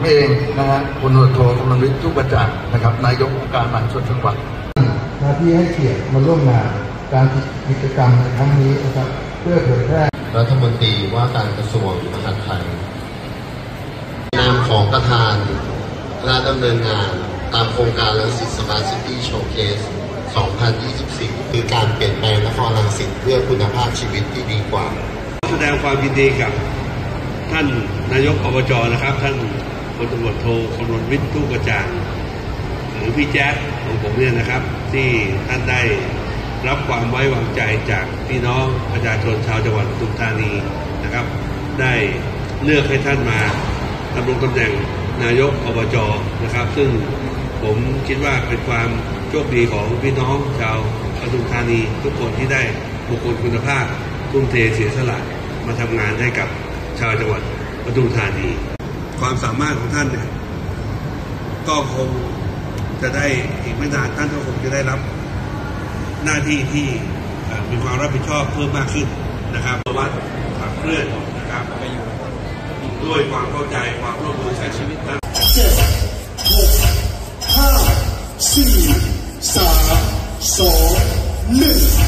เองนะฮะพลตำรวจโทกมลวิทย์ ทุกประจักษ์นะครับนายกองค์การบริหารส่วนจังหวัดที่ให้เกียรติมาร่วมงานการกิจกรรมในครั้งนี้นะครับเพื่อเผยแพร่รัฐมนตรีว่าการกระทรวงมหาดไทยนามของประธานคณะดำเนินงานตามโครงการรังสิต Smart City Showcase 2024 คือการเปลี่ยนแปลงนครรังสิตเพื่อคุณภาพชีวิตที่ดีกว่าแสดงความยินดีกับท่านนายกอบจ.นะครับท่านพลตำรวจโทกมลวิทย์ ทุกประจักษ์หรือพี่แจ๊คของผมเนี่ยนะครับที่ท่านได้รับความไว้วางใจจากพี่น้องประชาชนชาวจังหวัดปทุมธานีนะครับได้เลือกให้ท่านมาดำรงตำแหน่งนายกอบจ.นะครับซึ่งผมคิดว่าเป็นความโชคดีของพี่น้องชาวปทุมธานีทุกคนที่ได้บุคคลคุณภาพทุ่มเทเสียสละมาทำงานให้กับชาวจังหวัดปทุมธานีความสามารถของท่านเนี่ยก็คงจะได้อีกไม่นานท่านก็คงจะได้รับหน้าที่ที่มีความรับผิดชอบเพิ่มมากขึ้นนะครับวัดขับเคลื่อนนะครับไปอยู่ด้วยความเข้าใจความร่วมมือใช้ชีวิตนะ 7 6 5 4 3 2 1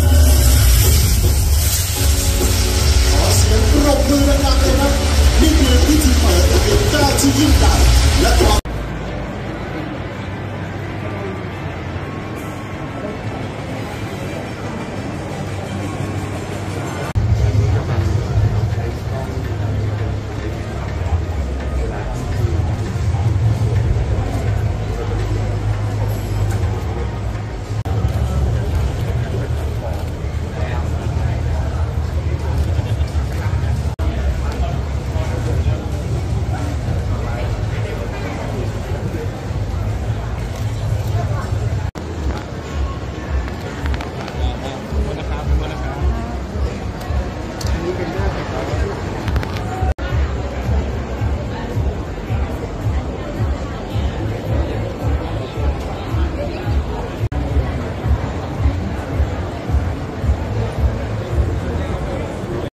ขอเสียงปรบมือดังๆเลยครับนี่คือพิธีเปิดเป็นก้าวที่ยิ่งใหญ่และความ